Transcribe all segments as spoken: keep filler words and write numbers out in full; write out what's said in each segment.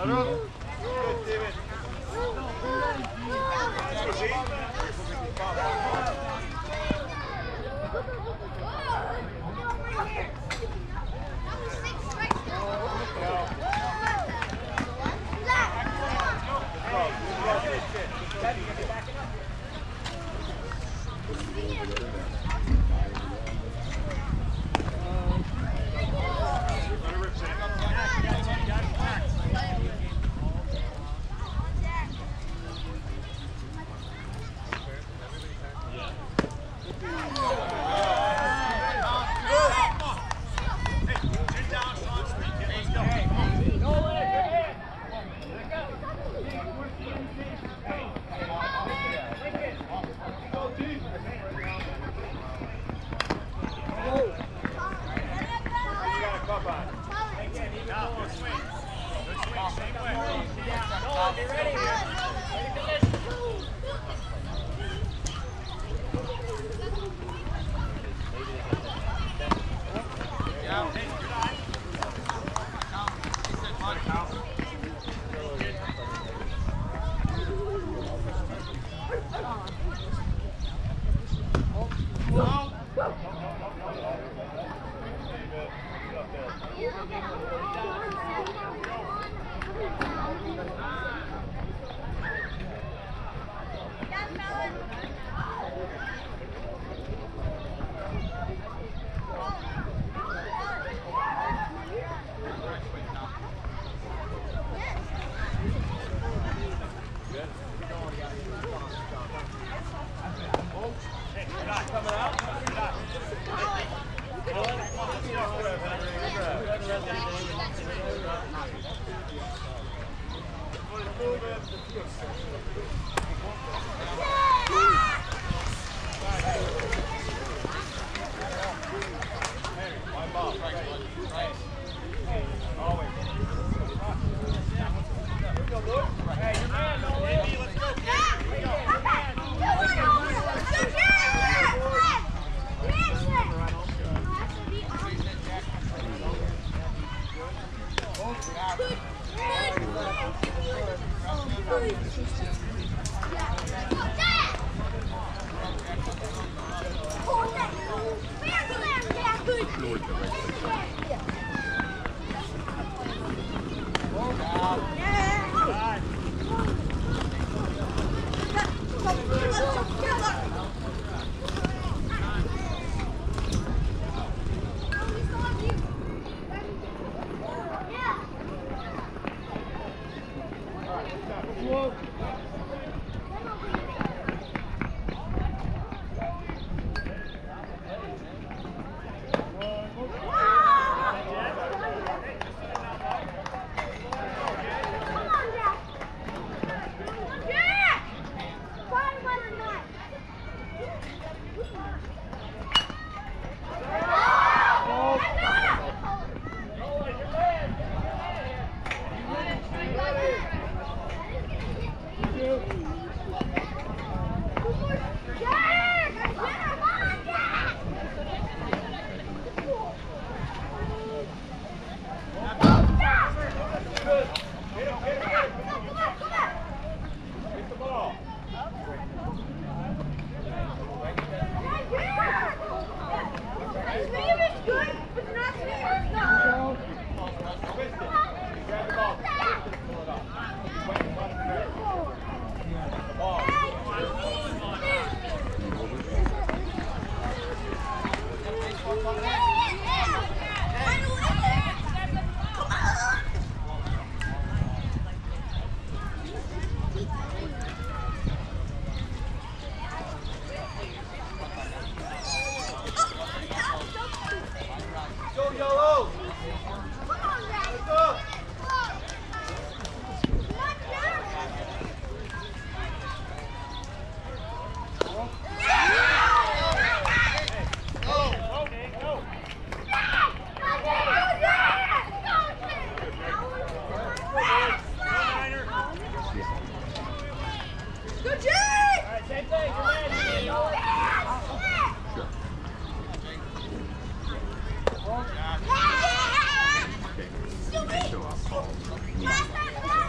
Show up.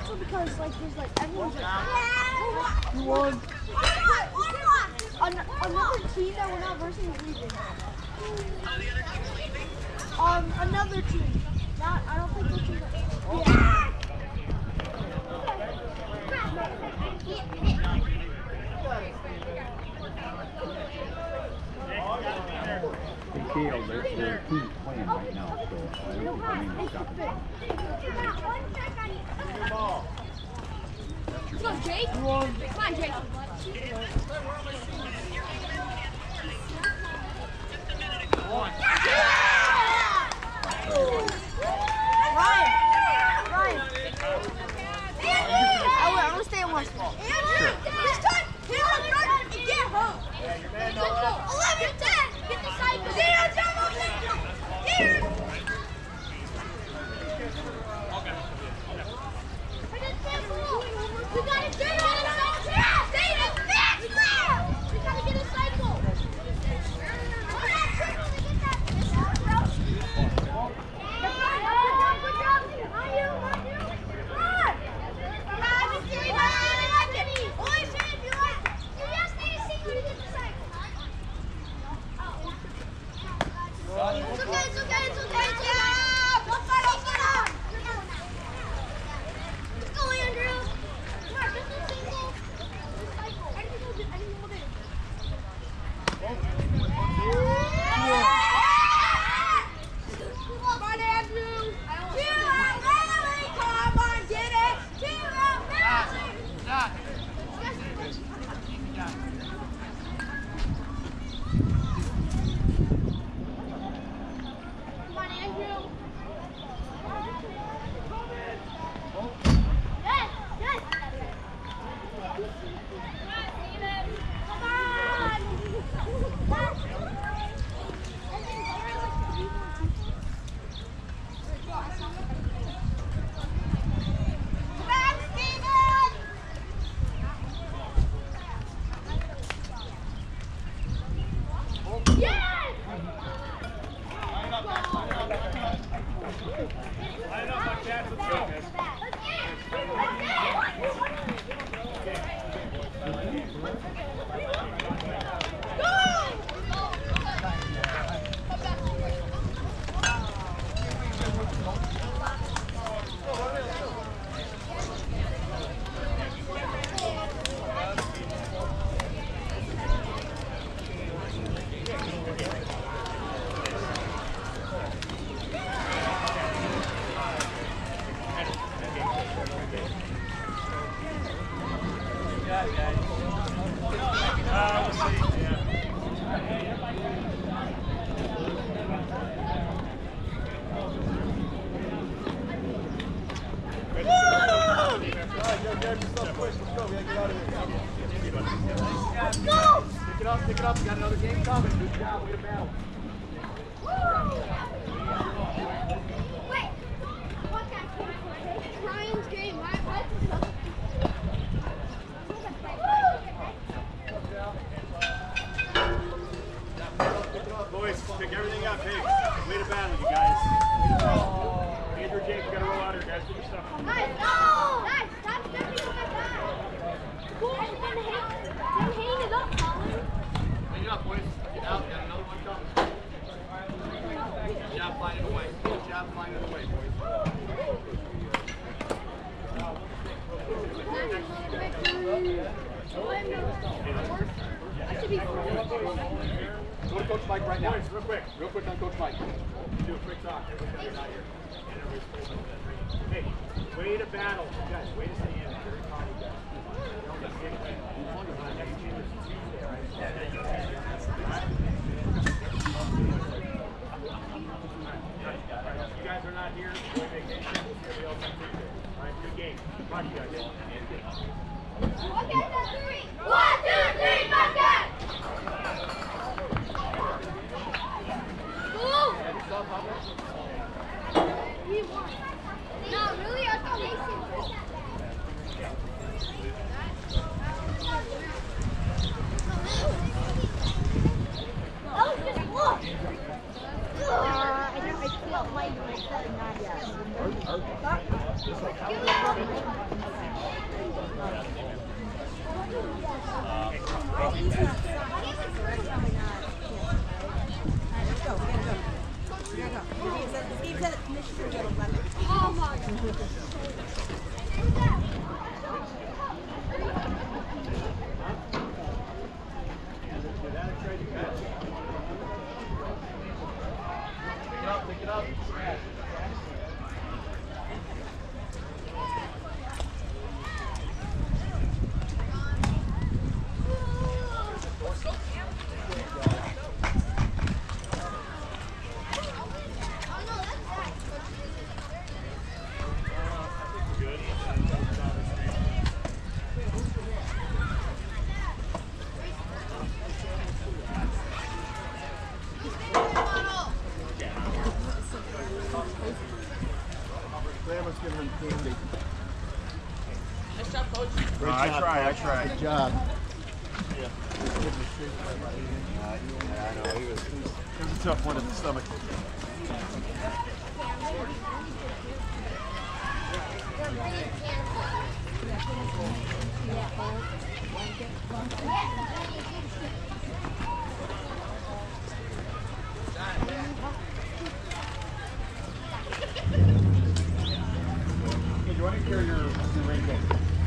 also because like there's like everyone's like you won. An another team that we're not versing is leaving. Um, another team. Not, I don't think the team. Yeah. Hey, Kale, their, their team's playing right now, so I don't think I mean to stop it. Let's go, Jake. Come on, Jake. One. Ryan. Ryan. I want to stay in one spot. This time, get home. eleven ten. Get the cycle. Zero, jump up. Zero. Okay. We got to do it. Stay in the fast lap. We got to get a cycle. It's okay, it's okay, it's okay, it's okay. Don't fight, don't fight on. Let's go, Andrew. Come on, just a single. I didn't hold it, I didn't hold it. Come on, Andrew. Zero, Lily, come on, get it. Zero, Lily. Stop. No, really, I thought Mason. I try, I try. Good job. Yeah. Yeah, I know. He was, it was, it was a tough one in the stomach. Hey, do you want to carry your, your raincoat?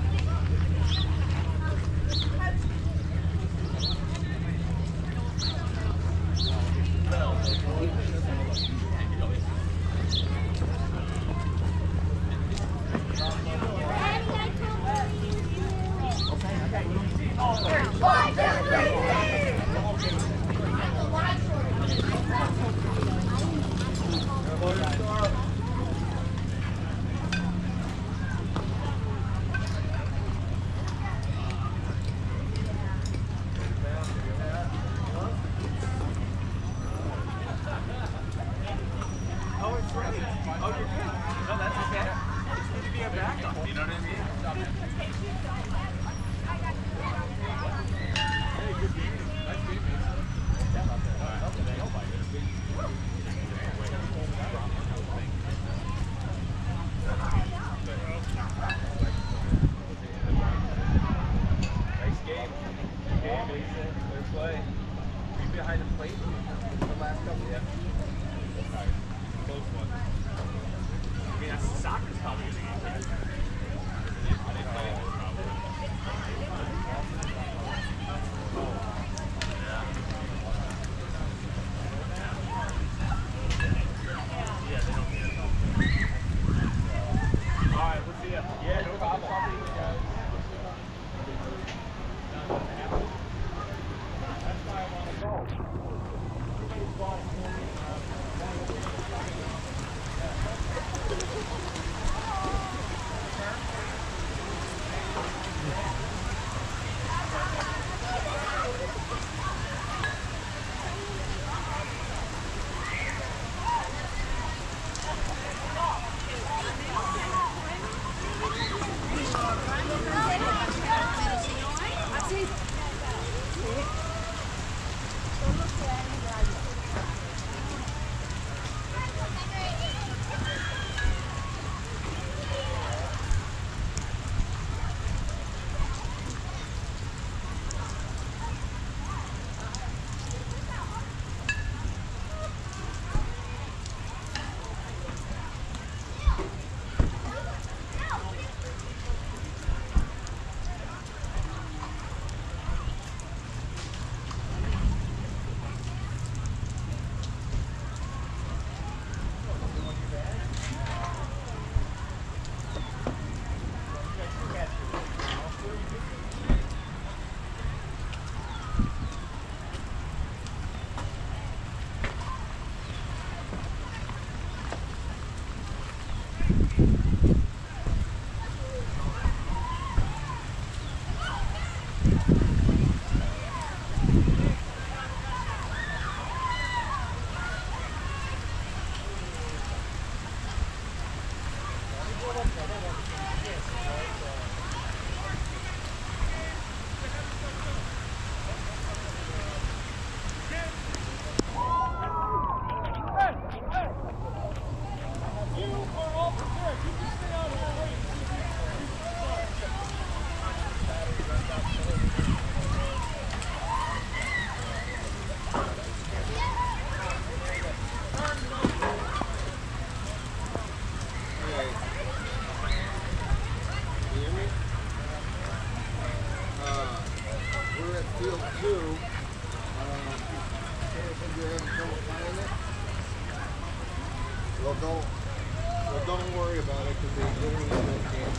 Well, don't, well, don't worry about it because they literally don't care.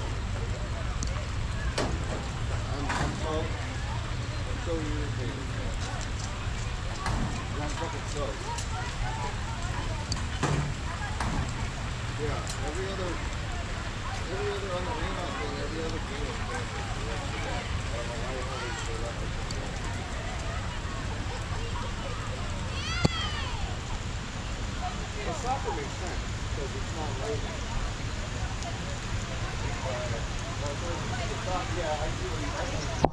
I'm, I'm so, I'm so irritated. I'm fucking so. Yeah, every other, every other on the ring out thing, every other game is bad. I don't know why the hell they say that. The soccer makes sense because it's not labeled. Uh, well, the yeah, I see what he's